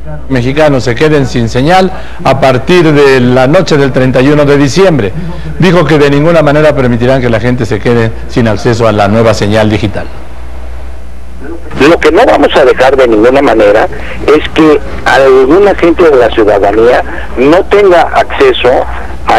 Mexicanos se queden sin señal a partir de la noche del 31 de diciembre. Dijo que de ninguna manera permitirán que la gente se quede sin acceso a la nueva señal digital. Lo que no vamos a dejar de ninguna manera es que alguna gente de la ciudadanía no tenga acceso a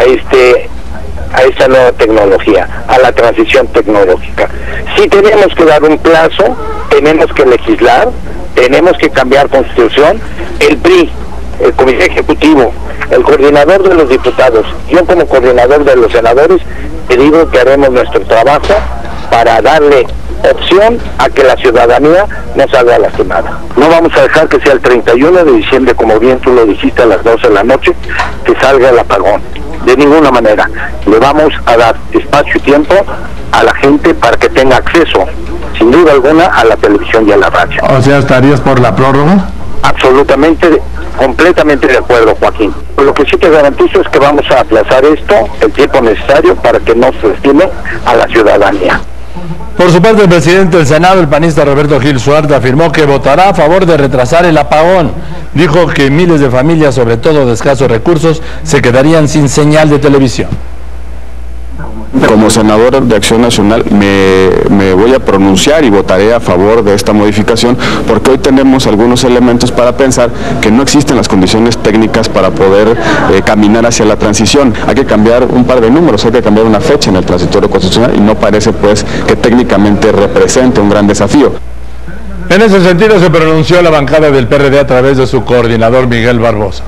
esta nueva tecnología, a la transición tecnológica. Si tenemos que dar un plazo, tenemos que legislar, tenemos que cambiar constitución. El PRI, el Comité Ejecutivo, el coordinador de los diputados, yo como coordinador de los senadores, te digo que haremos nuestro trabajo para darle opción a que la ciudadanía no salga lastimada. No vamos a dejar que sea el 31 de diciembre, como bien tú lo dijiste, a las 12 de la noche, que salga el apagón. De ninguna manera. Le vamos a dar espacio y tiempo a la gente para que tenga acceso, sin duda alguna, a la televisión y a la radio. O sea, ¿estarías por la prórroga? Absolutamente, completamente de acuerdo, Joaquín. Lo que sí te garantizo es que vamos a aplazar esto el tiempo necesario para que no se estime a la ciudadanía. Por su parte, el presidente del Senado, el panista Roberto Gil Suarte, afirmó que votará a favor de retrasar el apagón. Dijo que miles de familias, sobre todo de escasos recursos, se quedarían sin señal de televisión. Como senador de Acción Nacional me voy a pronunciar y votaré a favor de esta modificación, porque hoy tenemos algunos elementos para pensar que no existen las condiciones técnicas para poder caminar hacia la transición. Hay que cambiar un par de números, hay que cambiar una fecha en el transitorio constitucional y no parece pues que técnicamente represente un gran desafío. En ese sentido se pronunció la bancada del PRD a través de su coordinador Miguel Barbosa.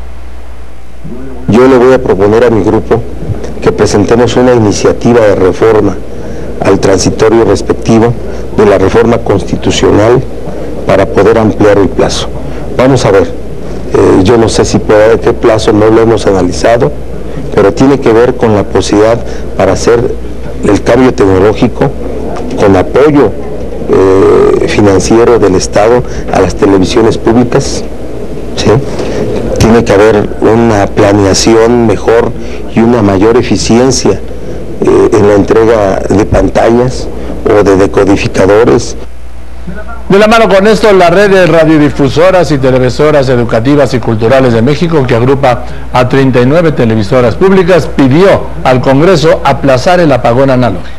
Yo le voy a proponer a mi grupo que presentemos una iniciativa de reforma al transitorio respectivo de la reforma constitucional para poder ampliar el plazo. Vamos a ver, yo no sé si puede haber qué plazo, no lo hemos analizado, pero tiene que ver con la posibilidad para hacer el cambio tecnológico con apoyo financiero del Estado a las televisiones públicas, ¿sí? Tiene que haber una planeación mejor y una mayor eficiencia en la entrega de pantallas o de decodificadores. De la mano con esto, la red de radiodifusoras y televisoras educativas y culturales de México, que agrupa a 39 televisoras públicas, pidió al Congreso aplazar el apagón analógico.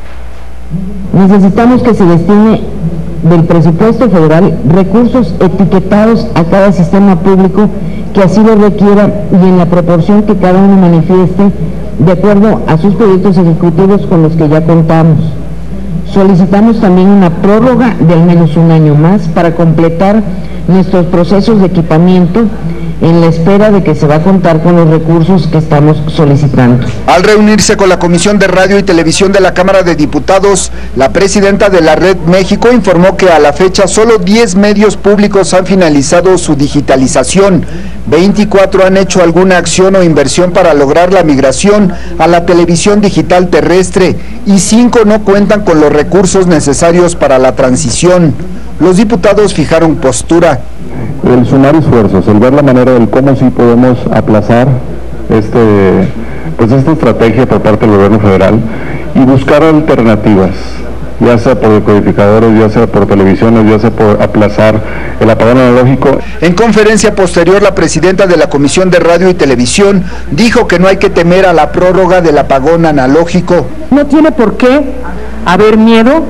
Necesitamos que se destine del presupuesto federal recursos etiquetados a cada sistema público que así lo requiera y en la proporción que cada uno manifieste de acuerdo a sus proyectos ejecutivos con los que ya contamos. Solicitamos también una prórroga de al menos un año más para completar nuestros procesos de equipamiento en la espera de que se va a contar con los recursos que estamos solicitando. Al reunirse con la Comisión de Radio y Televisión de la Cámara de Diputados, la presidenta de la Red México informó que a la fecha solo 10 medios públicos han finalizado su digitalización, 24 han hecho alguna acción o inversión para lograr la migración a la televisión digital terrestre y 5 no cuentan con los recursos necesarios para la transición. Los diputados fijaron postura. El sumar esfuerzos, el ver la manera de cómo sí podemos aplazar esta estrategia por parte del gobierno federal y buscar alternativas, ya sea por decodificadores, ya sea por televisiones, ya sea por aplazar el apagón analógico. En conferencia posterior, la presidenta de la Comisión de Radio y Televisión dijo que no hay que temer a la prórroga del apagón analógico. No tiene por qué haber miedo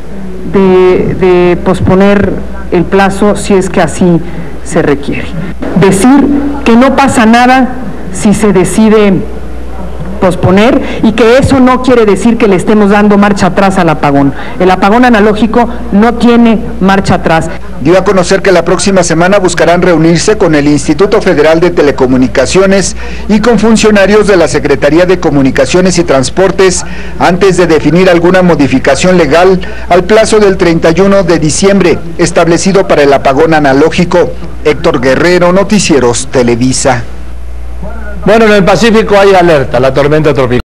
de posponer el plazo si es que así se requiere. Decir que no pasa nada si se decide posponer y que eso no quiere decir que le estemos dando marcha atrás al apagón. El apagón analógico no tiene marcha atrás. Dio a conocer que la próxima semana buscarán reunirse con el Instituto Federal de Telecomunicaciones y con funcionarios de la Secretaría de Comunicaciones y Transportes antes de definir alguna modificación legal al plazo del 31 de diciembre establecido para el apagón analógico. Héctor Guerrero, Noticieros Televisa. Bueno, en el Pacífico hay alerta, la tormenta tropical